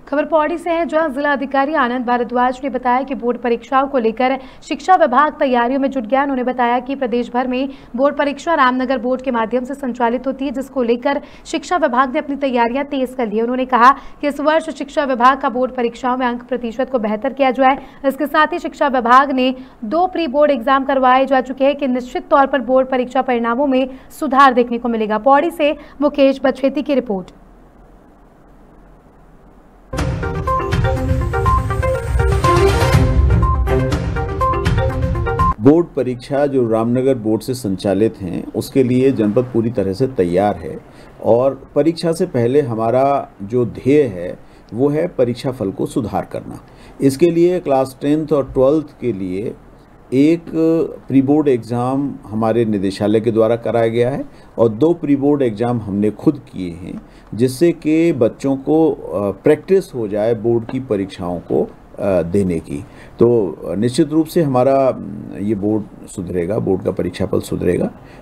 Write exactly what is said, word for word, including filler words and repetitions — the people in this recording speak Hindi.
खबर पौड़ी से है, जहां जिला अधिकारी आनंद भारद्वाज ने बताया कि बोर्ड परीक्षाओं को लेकर शिक्षा विभाग तैयारियों में जुट गया। उन्होंने बताया कि प्रदेश भर में बोर्ड परीक्षा रामनगर बोर्ड के माध्यम से संचालित होती है, जिसको लेकर शिक्षा विभाग ने अपनी तैयारियां तेज कर ली है। उन्होंने कहा कि इस वर्ष शिक्षा विभाग का बोर्ड परीक्षाओं में अंक प्रतिशत को बेहतर किया जाए। इसके साथ ही शिक्षा विभाग ने दो प्री बोर्ड एग्जाम करवाए जा चुके हैं कि निश्चित तौर पर बोर्ड परीक्षा परिणामों में सुधार देखने को मिलेगा। पौड़ी से मुकेश बछेती की रिपोर्ट। बोर्ड परीक्षा जो रामनगर बोर्ड से संचालित हैं उसके लिए जनपद पूरी तरह से तैयार है और परीक्षा से पहले हमारा जो ध्येय है वो है परीक्षा फल को सुधार करना। इसके लिए क्लास टेंथ और ट्वेल्थ के लिए एक प्री बोर्ड एग्ज़ाम हमारे निदेशालय के द्वारा कराया गया है और दो प्री बोर्ड एग्ज़ाम हमने खुद किए हैं, जिससे कि बच्चों को प्रैक्टिस हो जाए बोर्ड की परीक्षाओं को देने की। तो निश्चित रूप से हमारा ये बोर्ड सुधरेगा, बोर्ड का परीक्षा फल सुधरेगा